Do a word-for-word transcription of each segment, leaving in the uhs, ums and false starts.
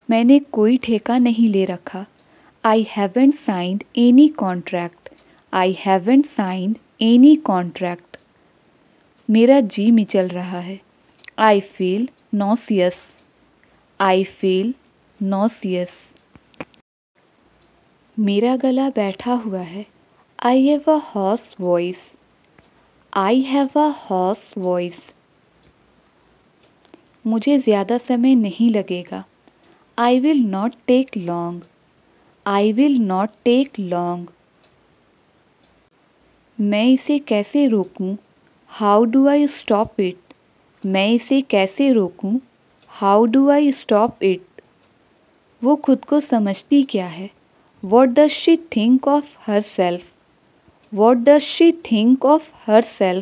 मैंने कोई ठेका नहीं ले रखा। I haven't signed any contract. I haven't signed any contract. मेरा जी मिचल रहा है। I feel nauseous. I feel nauseous. मेरा गला बैठा हुआ है। I have a hoarse voice. I have a hoarse voice. मुझे ज़्यादा समय नहीं लगेगा। I will not take long. I will not take long. मैं इसे कैसे रोकूं? How do I stop it? मैं इसे कैसे रोकूं? How do I stop it? वो खुद को समझती क्या है? What does she think of herself? What does she think of herself?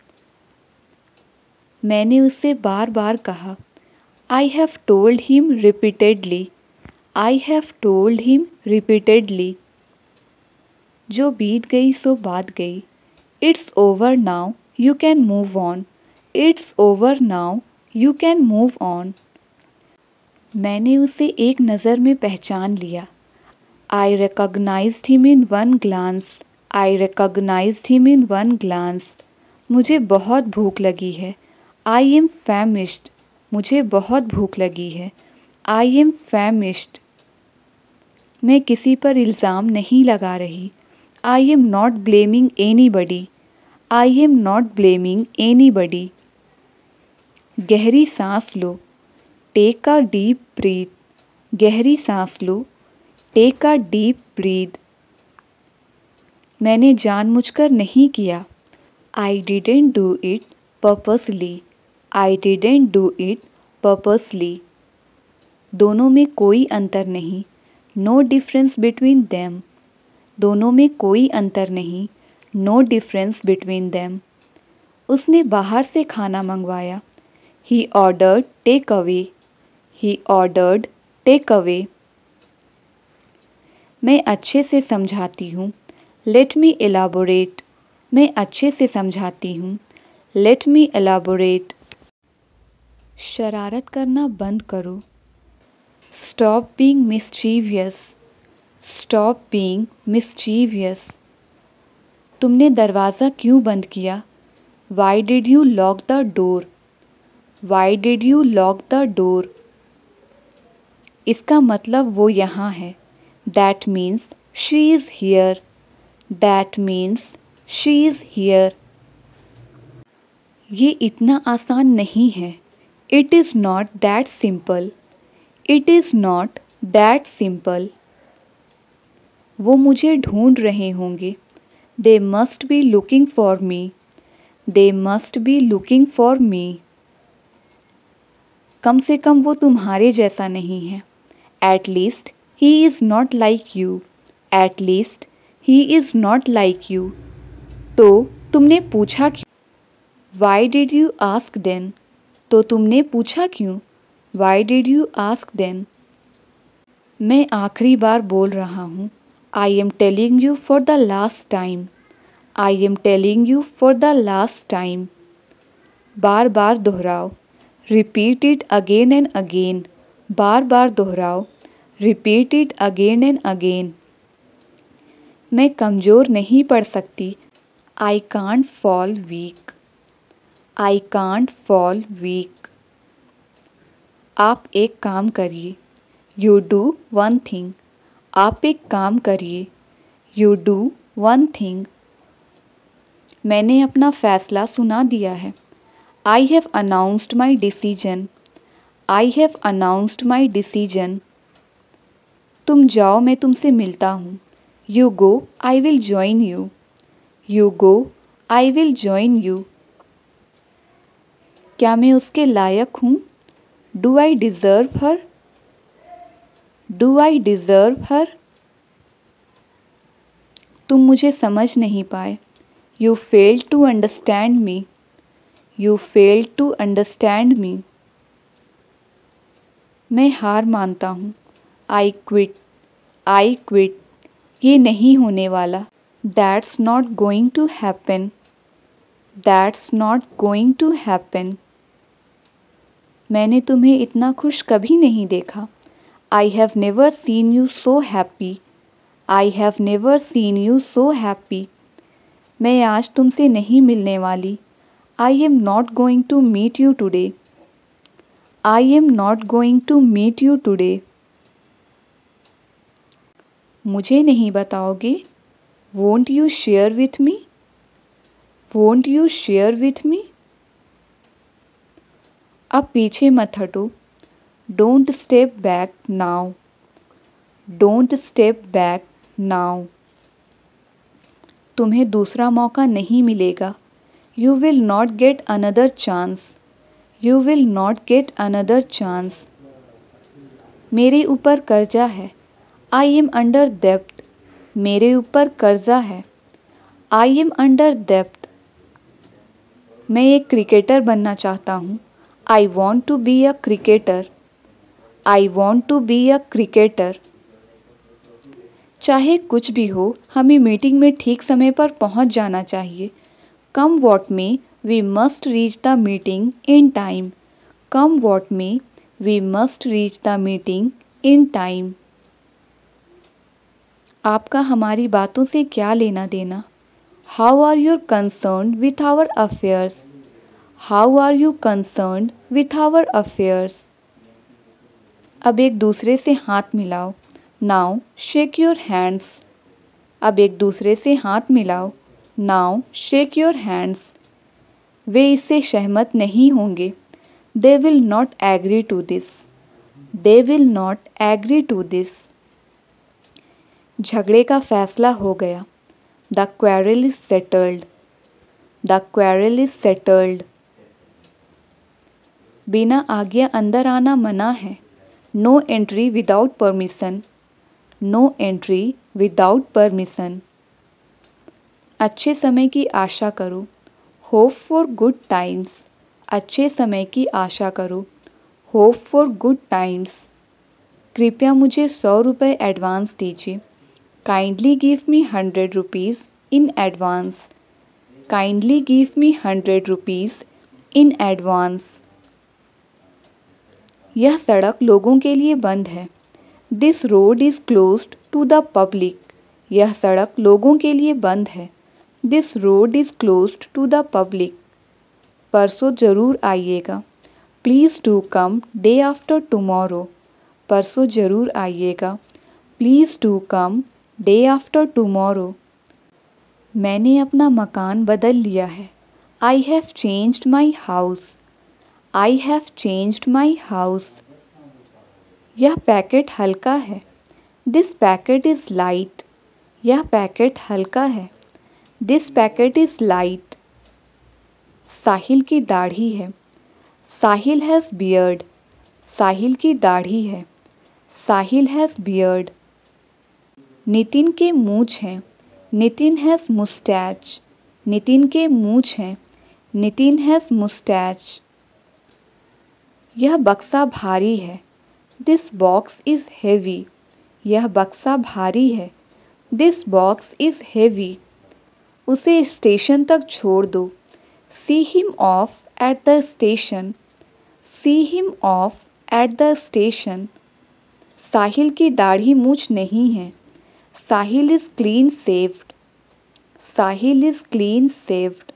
मैंने उससे बार बार कहा। I have told him repeatedly. I have told him repeatedly. जो बीत गई सो बात गई। It's over now, you can move on. It's over now, you can move on. मैंने उसे एक नज़र में पहचान लिया। I recognised him in one glance. I recognised him in one glance. मुझे बहुत भूख लगी है। I am famished. मुझे बहुत भूख लगी है। I am famished. मैं किसी पर इल्ज़ाम नहीं लगा रही। I am not blaming anybody. I am not blaming anybody. गहरी सांस लो। Take a deep breath. गहरी सांस लो। Take a deep breath. मैंने जानबूझकर नहीं किया। I didn't do it purposely. I didn't do it purposely. दोनों में कोई अंतर नहीं। No difference between them. दोनों में कोई अंतर नहीं। No difference between them. उसने बाहर से खाना मंगवाया। He ordered takeaway. He ordered takeaway. मैं अच्छे से समझाती हूँ। Let me elaborate. मैं अच्छे से समझाती हूँ। Let me elaborate. शरारत करना बंद करो। Stop being mischievous. Stop being mischievous. तुमने दरवाज़ा क्यों बंद किया? Why did you lock the door? Why did you lock the door? इसका मतलब वो यहाँ है। That means she is here. That means she is here. ये इतना आसान नहीं है। It is not that simple. It is not that simple. वो मुझे ढूंढ रहे होंगे। They must be looking for me. They must be looking for me. कम से कम वो तुम्हारे जैसा नहीं है। At least he is not like you. At least he is not like you. तो तुमने पूछा क्यों? Why did you ask then? तो तुमने पूछा क्यों? Why did you ask then? मैं आखिरी बार बोल रहा हूँ। I am telling you for the last time. I am telling you for the last time. बार बार दोहराओ। Repeat it again and again. बार बार दोहराओ। Repeat it again and again. मैं कमज़ोर नहीं पड़ सकती। I can't fall weak. I can't fall week. आप एक काम करिए। You do one thing. आप एक काम करिए। You do one thing. मैंने अपना फ़ैसला सुना दिया है। I have announced my decision. I have announced my decision. तुम जाओ, मैं तुमसे मिलता हूँ। You go, I will join you. You go, I will join you. क्या मैं उसके लायक हूँ? Do I deserve her? Do I deserve her? तुम मुझे समझ नहीं पाए। You failed to understand me. You failed to understand me. मैं हार मानता हूँ। I quit. I quit. ये नहीं होने वाला। That's not going to happen. That's not going to happen. मैंने तुम्हें इतना खुश कभी नहीं देखा। I have never seen you so happy. I have never seen you so happy. मैं आज तुमसे नहीं मिलने वाली. I am not going to meet you today. I am not going to meet you today. मुझे नहीं बताओगे? Won't you share with me? Won't you share with me? अब पीछे मत हटो. Don't step back now. Don't step back now. तुम्हें दूसरा मौका नहीं मिलेगा. You will not get another chance. You will not get another chance. मेरे ऊपर कर्जा है. I am under debt. मेरे ऊपर कर्जा है. I am under debt. मैं एक क्रिकेटर बनना चाहता हूँ. I want to be a cricketer. I want to be a cricketer. चाहे कुछ भी हो, हमें मीटिंग में ठीक समय पर पहुँच जाना चाहिए. Come what may, we must reach the meeting in time. Come what may, we must reach the meeting in time. आपका हमारी बातों से क्या लेना देना? How are you concerned with our affairs? How are you concerned with our affairs? अब एक दूसरे से हाथ मिलाओ. Now shake your hands. अब एक दूसरे से हाथ मिलाओ. Now shake your hands. वे इससे सहमत नहीं होंगे. They will not agree to this. They will not agree to this. झगड़े का फैसला हो गया. The quarrel is settled. The quarrel is settled. बिना आज्ञा अंदर आना मना है. No entry without permission. No entry without permission. अच्छे समय की आशा करो. Hope for good times. अच्छे समय की आशा करो. Hope for good times. कृपया मुझे सौ रुपये एडवांस दीजिए. Kindly give me hundred rupees in advance. Kindly give me hundred rupees in advance. यह सड़क लोगों के लिए बंद है. This road is closed to the public. यह सड़क लोगों के लिए बंद है. This road is closed to the public. परसों ज़रूर आइएगा. Please do come day after tomorrow. परसों ज़रूर आइएगा. Please do come day after tomorrow. मैंने अपना मकान बदल लिया है. I have changed my house. I have changed my house. यह पैकेट हल्का है. This packet is light. यह पैकेट हल्का है. This packet is light. साहिल की दाढ़ी है. साहिल has beard. साहिल की दाढ़ी है. साहिल has beard. नितिन के मूंछ हैं. Nitin has mustache. नितिन के मूंछ हैं. Nitin has mustache. यह बक्सा भारी है. This box is heavy. यह बक्सा भारी है. This box is heavy. उसे स्टेशन तक छोड़ दो. See him off at the station. See him off at the station. साहिल की दाढ़ी मूंछ नहीं है. साहिल is clean shaved. Sahil is clean shaved.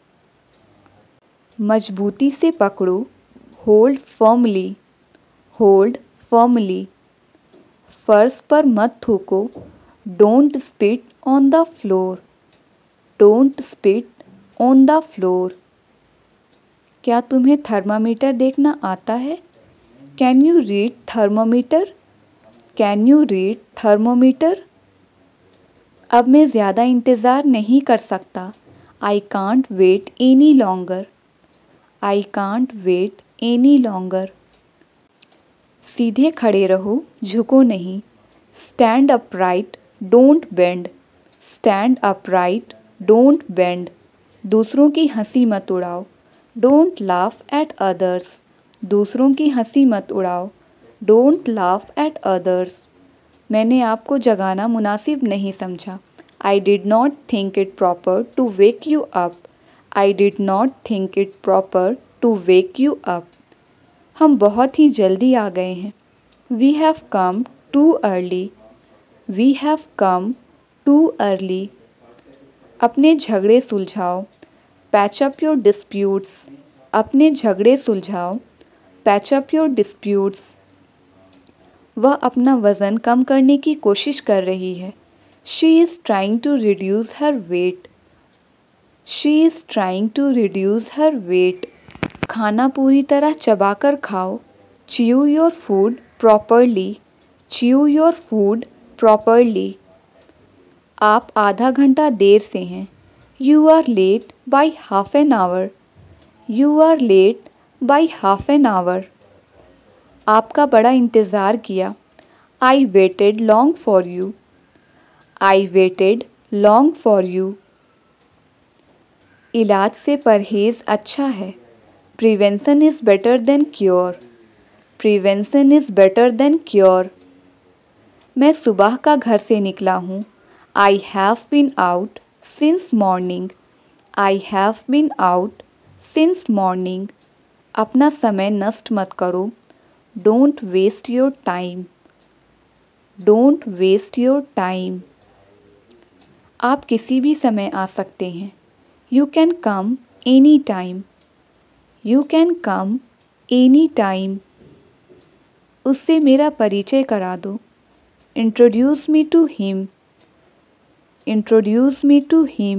मजबूती से पकड़ो. Hold firmly. Hold firmly. फर्श पर मत थूको. Don't spit on the floor. Don't spit on the floor. क्या तुम्हें थर्मामीटर देखना आता है? Can you read thermometer? Can you read thermometer? अब मैं ज़्यादा इंतज़ार नहीं कर सकता. I can't wait any longer. I can't wait any longer. सीधे खड़े रहो, झुको नहीं. Stand upright, don't bend. Stand upright, don't bend. दूसरों की हंसी मत उड़ाओ. Don't laugh at others. दूसरों की हंसी मत उड़ाओ. Don't laugh at others. मैंने आपको जगाना मुनासिब नहीं समझा. I did not think it proper to wake you up. I did not think it proper to wake you up. हम बहुत ही जल्दी आ गए हैं. We have come too early. We have come too early. अपने झगड़े सुलझाओ. Patch up your disputes. अपने झगड़े सुलझाओ. Patch up your disputes. वह अपना वज़न कम करने की कोशिश कर रही है. She is trying to reduce her weight. She is trying to reduce her weight. खाना पूरी तरह चबाकर खाओ. Chew your food properly. Chew your food properly. आप आधा घंटा देर से हैं. You are late by half an hour. You are late by half an hour. आपका बड़ा इंतज़ार किया. I waited long for you. I waited long for you. इलाज से परहेज़ अच्छा है. Prevention is better than cure. Prevention is better than cure. मैं सुबह का घर से निकला हूँ. I have been out since morning. I have been out since morning. अपना समय नष्ट मत करो. Don't waste your time. Don't waste your time. आप किसी भी समय आ सकते हैं. You can come any time. You can come any time. उससे मेरा परिचय करा दो. Introduce me to him. Introduce me to him.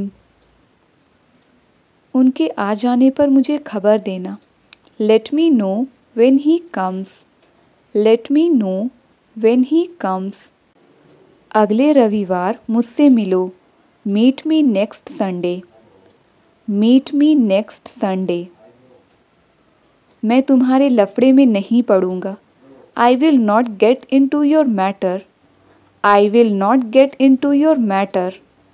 उनके आ जाने पर मुझे खबर देना. Let me know when he comes. Let me know when he comes. अगले रविवार मुझसे मिलो. Meet me next Sunday. Meet me next Sunday. मैं तुम्हारे लफड़े में नहीं पड़ूंगा. I will not get into your matter. I will not get into your matter.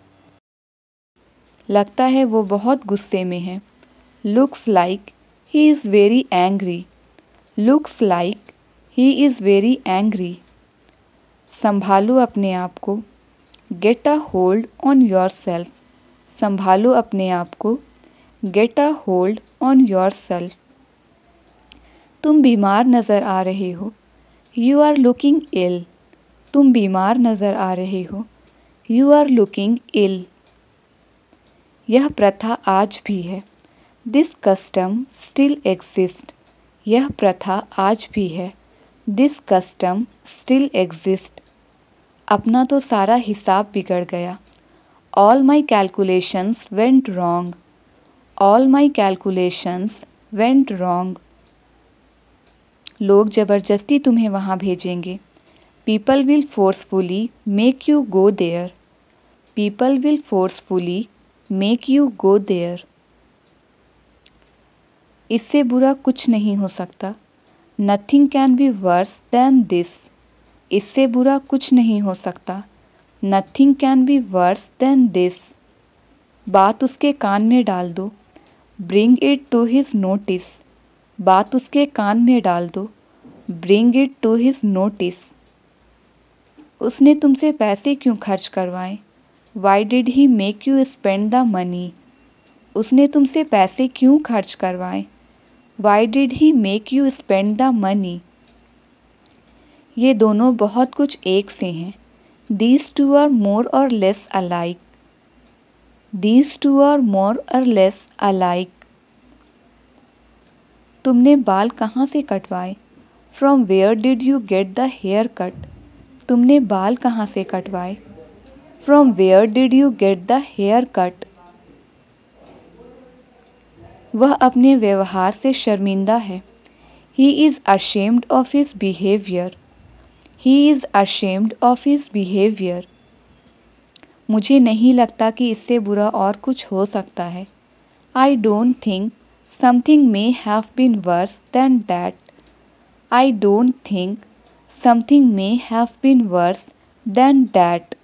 लगता है वो बहुत गुस्से में है. Looks like he is very angry. Looks like he is very angry. संभालो अपने आप को. Get a hold on yourself. संभालो अपने आप को. Get a hold on yourself. तुम बीमार नज़र आ रहे हो. You are looking ill. तुम बीमार नज़र आ रहे हो. You are looking ill. यह प्रथा आज भी है. This custom still exists. यह प्रथा आज भी है. This custom still exists. अपना तो सारा हिसाब बिगड़ गया. All my calculations went wrong. All my calculations went wrong. लोग ज़बरदस्ती तुम्हें वहाँ भेजेंगे. People will forcefully make you go there. People will forcefully make you go there. इससे बुरा कुछ नहीं हो सकता. Nothing can be worse than this. इससे बुरा कुछ नहीं हो सकता. Nothing can be worse than this. बात उसके कान में डाल दो. Bring it to his notice. बात उसके कान में डाल दो. Bring it to his notice. उसने तुमसे पैसे क्यों खर्च करवाए? Why did he make you spend the money? उसने तुमसे पैसे क्यों खर्च करवाए? Why did he make you spend the money? ये दोनों बहुत कुछ एक से हैं. These two are more or less alike. These two are more or less alike. तुमने बाल कहाँ से कटवाए? From where did you get the haircut? तुमने बाल कहाँ से कटवाए? From where did you get the haircut? वह अपने व्यवहार से शर्मिंदा है. He is ashamed of his behavior. He is ashamed of his behavior. मुझे नहीं लगता कि इससे बुरा और कुछ हो सकता है. I don't think something may have been worse than that. I don't think something may have been worse than that.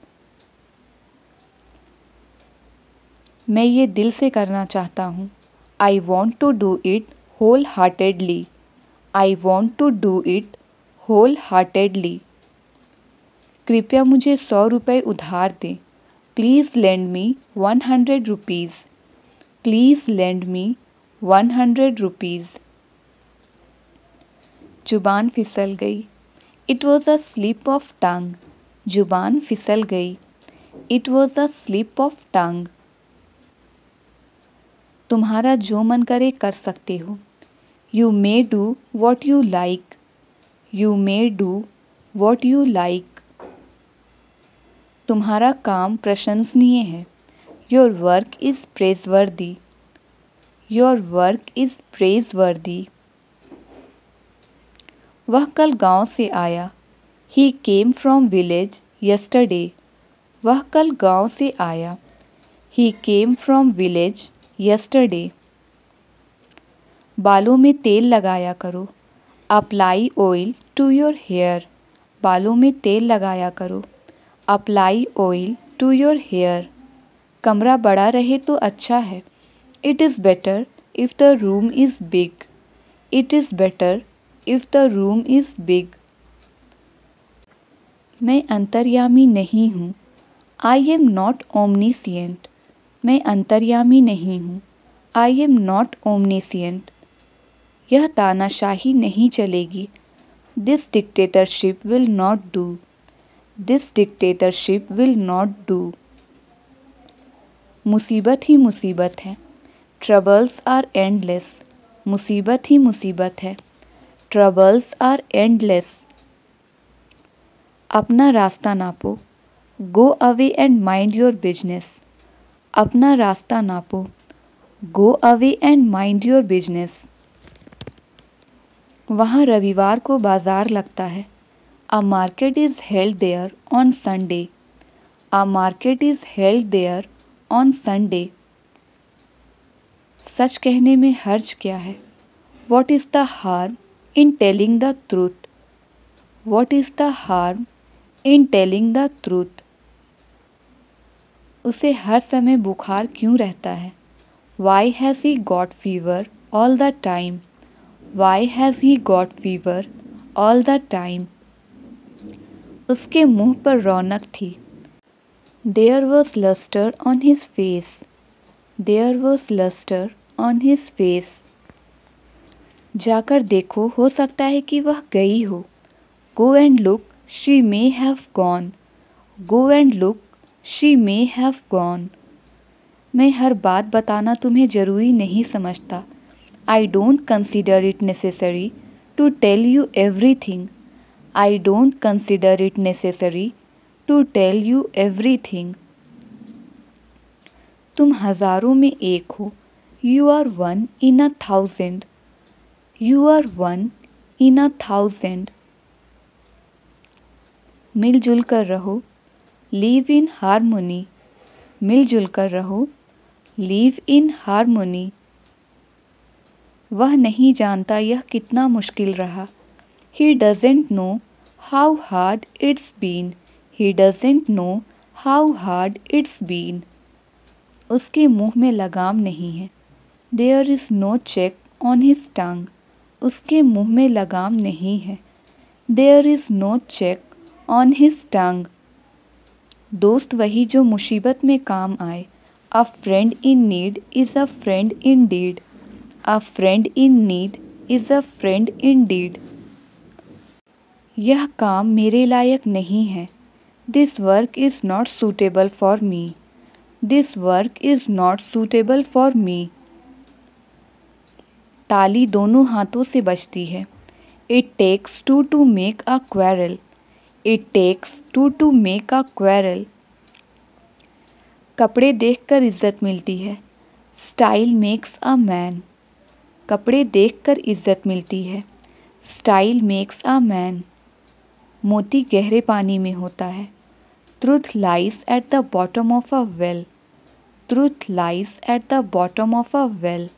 मैं ये दिल से करना चाहता हूँ. I want to do it wholeheartedly. I want to do it wholeheartedly. कृपया मुझे सौ रुपये उधार दें. Please lend me one hundred rupees. Please lend me one hundred rupees. जुबान फिसल गई. It was a slip of tongue, जुबान फिसल गई। It was a slip of tongue. तुम्हारा जो मन करे कर सकते हो। You may do what you like. You may do what you like. तुम्हारा काम प्रशंसनीय है। Your work is praiseworthy. Your work is praiseworthy. वह कल गांव से आया। He came from village yesterday. वह कल गांव से आया। He came from village yesterday. बालों में तेल लगाया करो। Apply oil to your hair. बालों में तेल लगाया करो। Apply oil to your hair. कमरा बड़ा रहे तो अच्छा है। It is better if the room is big. It is better if the room is big. मैं अंतर्यामी नहीं हूँ। I am not omniscient. मैं अंतर्यामी नहीं हूँ। I am not omniscient. यह तानाशाही नहीं चलेगी। This dictatorship will not do. This dictatorship will not do. मुसीबत ही मुसीबत है। Troubles are endless. मुसीबत ही मुसीबत है। Troubles are endless. अपना रास्ता नापो। Go away and mind your business. अपना रास्ता नापो। Go away and mind your business. वहाँ रविवार को बाज़ार लगता है। A market is held there on Sunday. A market is held there on Sunday. सच कहने में हर्ज क्या है। What is the harm in telling the truth. What is the harm in telling the truth. उसे हर समय बुखार क्यों रहता है। Why has he got fever all the time. Why has he got fever all the time. उसके मुंह पर रौनक थी। There was lustre on his face. There was lustre on his face. जाकर देखो, हो सकता है कि वह गई हो। Go and look, she may have gone. Go and look, she may have gone. मैं हर बात बताना तुम्हें ज़रूरी नहीं समझता। I don't consider it necessary to tell you everything. I don't consider it necessary to tell you everything. तुम हज़ारों में एक हो। You are one in a thousand. You are one in a thousand. मिलजुल कर रहो। Live in harmony. मिलजुल कर रहो। Live in harmony. वह नहीं जानता यह कितना मुश्किल रहा। He doesn't know how hard it's been. He doesn't know how hard it's been. उसके मुंह में लगाम नहीं है। There is no check on his tongue. उसके मुंह में लगाम नहीं है। There is no check on his tongue. दोस्त वही जो मुसीबत में काम आए। A friend in need is a friend in deed. A friend in need is a friend in deed. यह काम मेरे लायक नहीं है। This work is not suitable for me. This work is not suitable for me. ताली दोनों हाथों से बजती है। It takes two to make a quarrel. It takes two to make a quarrel. कपड़े देखकर इज्जत मिलती है। Style makes a man. कपड़े देखकर इज्जत मिलती है। Style makes a man. मोती गहरे पानी में होता है। Truth lies at the bottom of a well. Truth lies at the bottom of a well.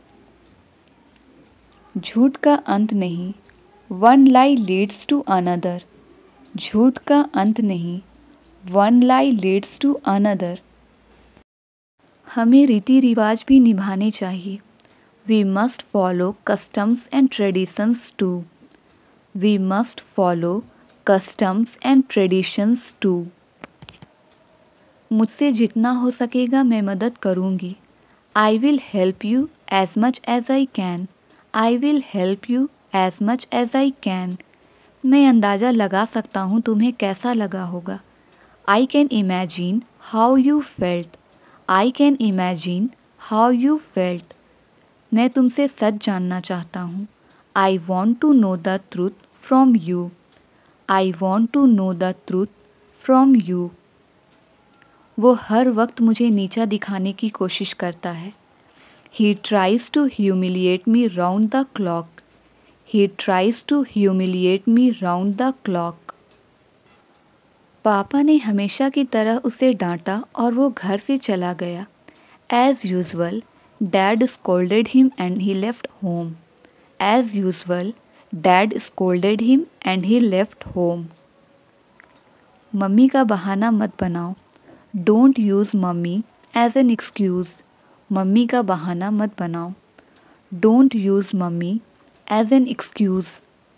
झूठ का अंत नहीं। One lie leads to another. झूठ का अंत नहीं। One lie leads to another. हमें रीति रिवाज भी निभाने चाहिए। We must follow customs and traditions too. We must follow customs and traditions too. मुझसे जितना हो सकेगा मैं मदद करूँगी। I will help you as much as I can. I will help you as much as I can. मैं अंदाज़ा लगा सकता हूँ तुम्हें कैसा लगा होगा। I can imagine how you felt. I can imagine how you felt. मैं तुमसे सच जानना चाहता हूँ। I want to know the truth from you. I want to know the truth from you. वो हर वक्त मुझे नीचा दिखाने की कोशिश करता है। He tries to humiliate me round the clock. He tries to humiliate me round the clock. पापा ने हमेशा की तरह उसे डांटा और वो घर से चला गया। As usual, Dad scolded him and he left home. As usual, Dad scolded him and he left home. Mummy का बहाना मत बनाओ। Don't use mummy as an excuse. Mummy का बहाना मत बनाओ। Don't use mummy as an excuse.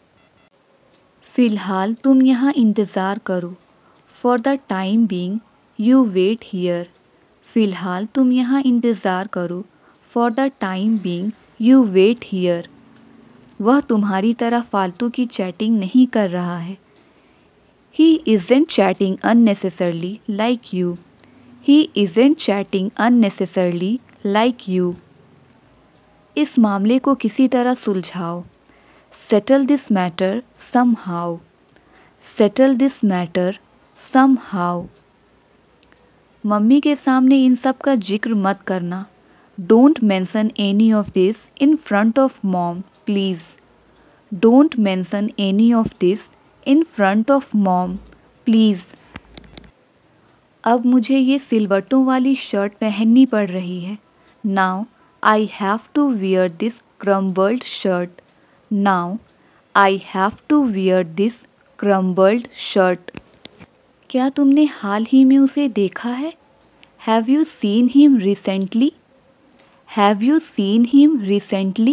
फ़िलहाल तुम यहाँ इंतज़ार करो। For the time being you wait here. फ़िलहाल तुम यहाँ इंतज़ार करो। For the time being you wait here. वह तुम्हारी तरह फालतू की चैटिंग नहीं कर रहा है। He isn't chatting unnecessarily like you. He isn't chatting unnecessarily like you. इस मामले को किसी तरह सुलझाओ। Settle this matter somehow. Settle this matter somehow. Mummy के सामने इन सब का जिक्र मत करना। Don't mention any of this in front of mom please. Don't mention any of this in front of mom please. अब मुझे ये सिलवटों वाली शर्ट पहननी पड़ रही है। Now I have to wear this crumpled shirt. Now I have to wear this crumpled shirt. क्या तुमने हाल ही में उसे देखा है? Have you seen him recently? Have you seen him recently?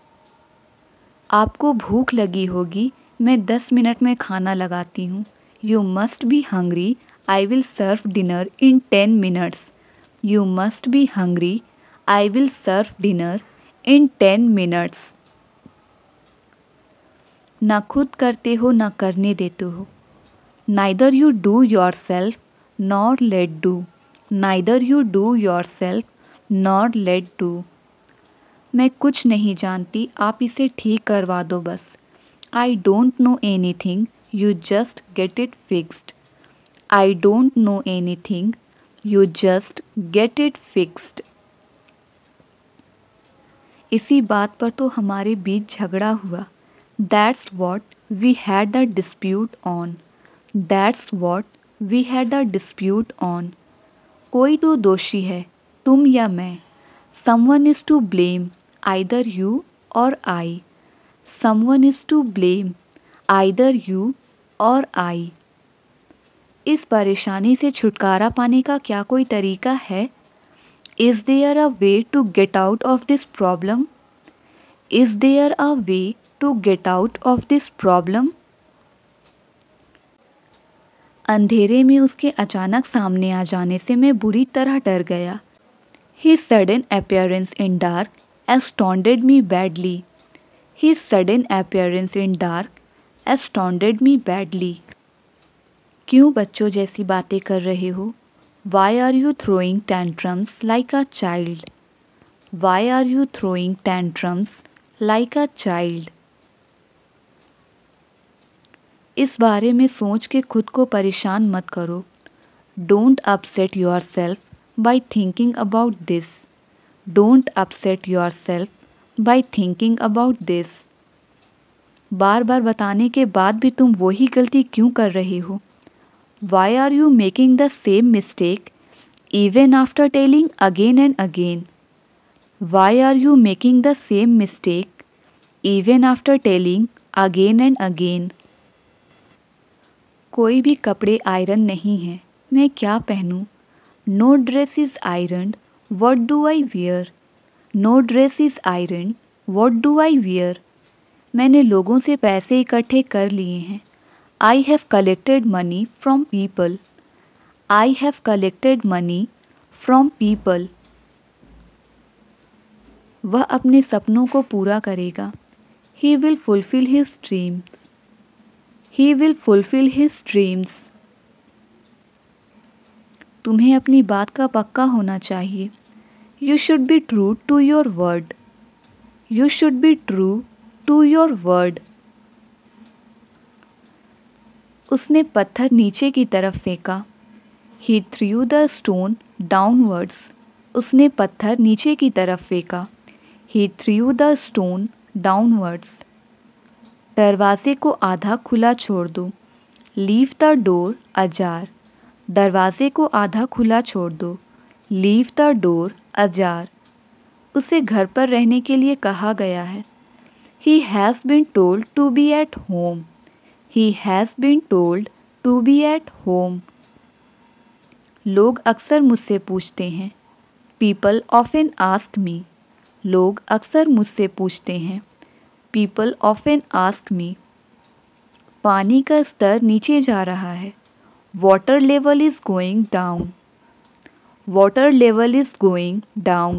आपको भूख लगी होगी। मैं दस मिनट में खाना लगाती हूँ। You must be hungry. I will serve dinner in ten minutes. You must be hungry. I will serve dinner in ten minutes. ना खुद करते हो ना करने देते हो। Neither you do yourself nor let do. Neither you do yourself nor let do. मैं कुछ नहीं जानती, आप इसे ठीक करवा दो बस। I don't know anything, you just get it fixed. I don't know anything, you just get it fixed. इसी बात पर तो हमारे बीच झगड़ा हुआ। That's what we had a dispute on. That's what we had a dispute on. कोई तो दोषी है, तुम या मैं। Someone is to blame, either you or I. Someone is to blame, either you or I. इस परेशानी से छुटकारा पाने का क्या कोई तरीका है? Is there a way to get out of this problem? Is there a way to get out of this problem? अंधेरे में उसके अचानक सामने आ जाने से मैं बुरी तरह डर गया। His sudden appearance in dark astounded me badly. His sudden appearance in dark astounded me badly. क्यों बच्चों जैसी बातें कर रहे हो? Why are you throwing tantrums like a child? Why are you throwing tantrums like a child? इस बारे में सोच के खुद को परेशान मत करो। Don't upset yourself by thinking about this. Don't upset yourself by thinking about this. बार बार बताने के बाद भी तुम वही गलती क्यों कर रहे हो? Why are you making the same mistake even after telling again and again? Why are you making the same mistake even after telling again and again? कोई भी कपड़े आयरन नहीं है, मैं क्या पहनूं? No dress is ironed, what do I wear? No dress is ironed, what do I wear? मैंने लोगों से पैसे इकट्ठे कर लिए हैं। I have collected money from people. I have collected money from people. वह अपने सपनों को पूरा करेगा। He will fulfill his dreams. He will fulfill his dreams. तुम्हें अपनी बात का पक्का होना चाहिए. You should be true to your word. You should be true to your word. उसने पत्थर नीचे की तरफ फेंका. He threw the stone downwards. उसने पत्थर नीचे की तरफ फेंका. He threw the stone downwards. दरवाजे को आधा खुला छोड़ दो. Leave the door ajar. दरवाजे को आधा खुला छोड़ दो. Leave the door ajar. उसे घर पर रहने के लिए कहा गया है. He has been told to be at home. He has been told to be at home. लोग अक्सर मुझसे पूछते हैं. People often ask me. लोग अक्सर मुझसे पूछते हैं. People often ask me. पानी का स्तर नीचे जा रहा है. Water level is going down. Water level is going down.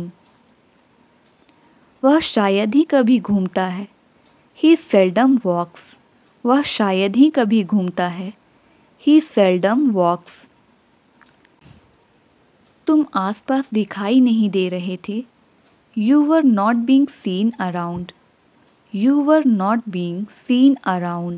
वह शायद ही कभी घूमता है. He seldom walks. वह शायद ही कभी घूमता है. He seldom walks. तुम आसपास दिखाई नहीं दे रहे थे. You were not being seen around. You were not being seen around.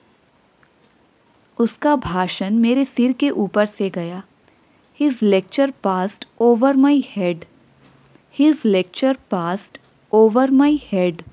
उसका भाषण मेरे सिर के ऊपर से गया. His lecture passed over my head. His lecture passed over my head.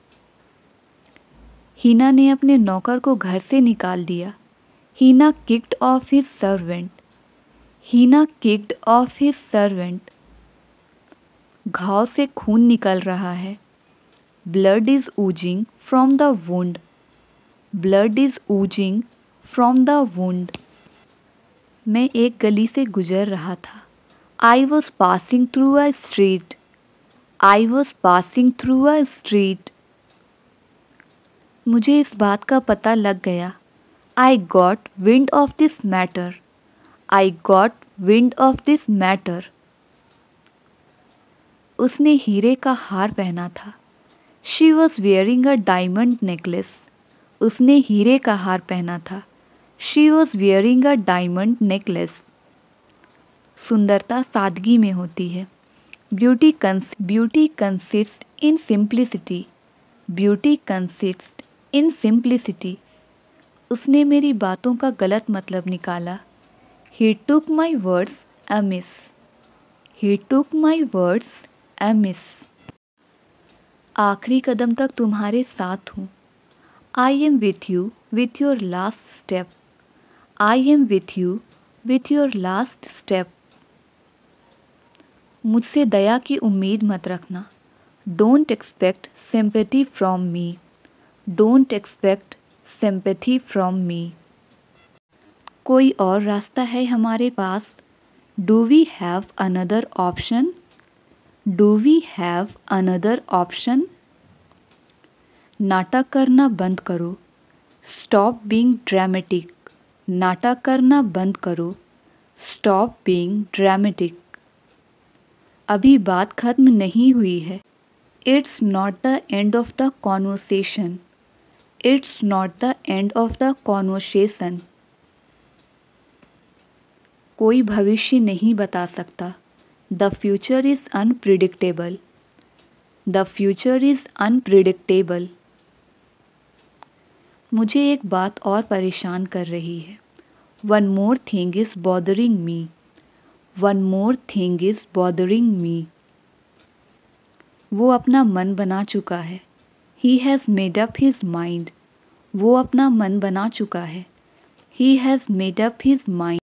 हीना ने अपने नौकर को घर से निकाल दिया. हीना kicked off his servant. हीना kicked off his servant. घाव से खून निकल रहा है. Blood is oozing from the wound. Blood is oozing from the wound. मैं एक गली से गुजर रहा था. I was passing through a street. I was passing through a street. मुझे इस बात का पता लग गया. I got wind of this matter. I got wind of this matter. उसने हीरे का हार पहना था. She was wearing a diamond necklace. उसने हीरे का हार पहना था. She was wearing a diamond necklace. सुंदरता सादगी में होती है. Beauty cons- beauty consists in simplicity. Beauty consists in simplicity. उसने मेरी बातों का गलत मतलब निकाला. He took my words amiss. He took my words amiss. आखिरी कदम तक तुम्हारे साथ हूँ. I am with you with your last step. I am with you with your last step. मुझसे दया की उम्मीद मत रखना. Don't expect sympathy from me. Don't expect sympathy from me. कोई और रास्ता है हमारे पास. Do we have another option? Do we have another option? नाटक करना बंद करो. Stop being dramatic. नाटक करना बंद करो. Stop being dramatic. अभी बात खत्म नहीं हुई है. It's not the end of the conversation. It's not the end of the conversation. कोई भविष्य नहीं बता सकता. The future is unpredictable. The future is unpredictable. मुझे एक बात और परेशान कर रही है. One more thing is bothering me. One more thing is bothering me. वो अपना मन बना चुका है. He has made up his mind. वो अपना मन बना चुका है. He has made up his mind.